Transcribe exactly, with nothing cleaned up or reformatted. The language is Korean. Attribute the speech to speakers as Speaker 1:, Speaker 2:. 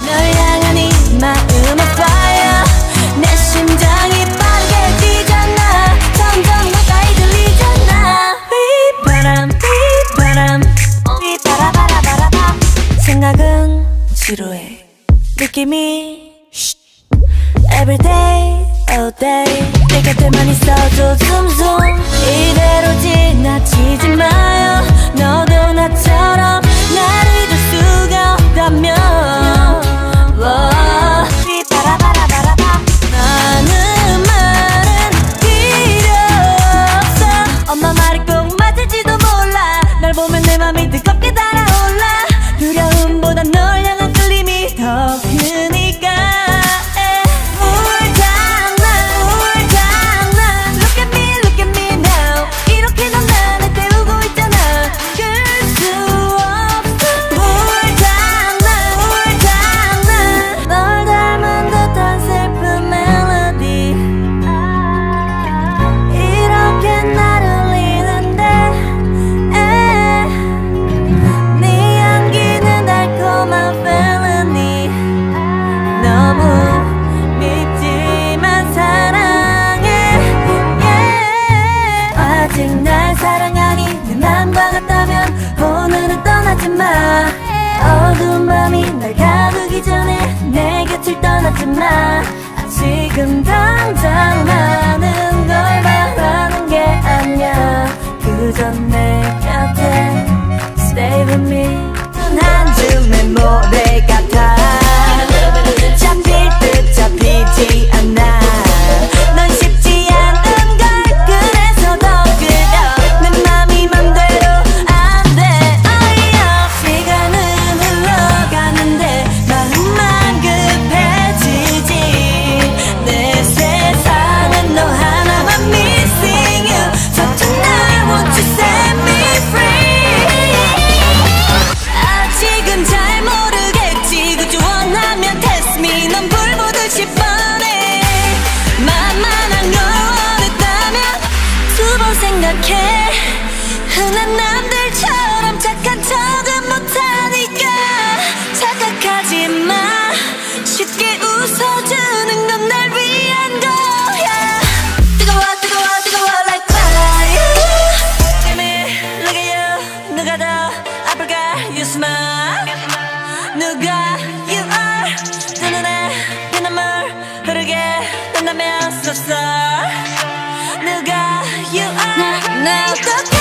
Speaker 1: 널 향한 이 마음의 fire 내 심장이 빠르게 뛰잖아 점점 가까이 들리잖아 휘바람 휘바람 휘바라바라바라밤 생각은 지루해 느낌이 Everyday, all day 내 곁에만 있어줘 숨숨 이대로 지나치지 마요 너도 나처럼 나를 잊을 수가 없다면 휘바라바라바라밤 많은 말은 필요 없어 엄마 말이 꼭 맞을지도 몰라 널 보면 내 맘이 뜨겁게 달아올라 두려움보다 널 향한 끌림이 더 크니까 어두운 밤이 날 가두기 전에 내 곁을 떠나지 마 지금 당장 많은 걸 바라는 게 아니야 그저 내 곁에 Stay with me 한 줌의 모래 같아 잡힐 듯 잡히지 않아 넌 쉽지 않은 걸 그래서 더 그려 내 맘이 맘대로 안돼 시간은 흘러가는데 마음만 급해지지 내 세상은 너 하나만 missing you So tonight won't you set me free 아직은 잘 모르겠지 그저 원하면 test me 넌 불 보듯이 뻔해 만만한 걸 원했다면 두 번 생각해 흔한 남들처럼 착한 척은 못하니까 착각하지 마 쉽게 웃어주는 건 날 위한 거야 뜨거워 뜨거워 뜨거워 like fire Look at me, look at you 누가 더 아플까 you smile 누가 you are 두 눈에 피눈물 흐르게 된다면 so sorry 누가 you are 나 어떻게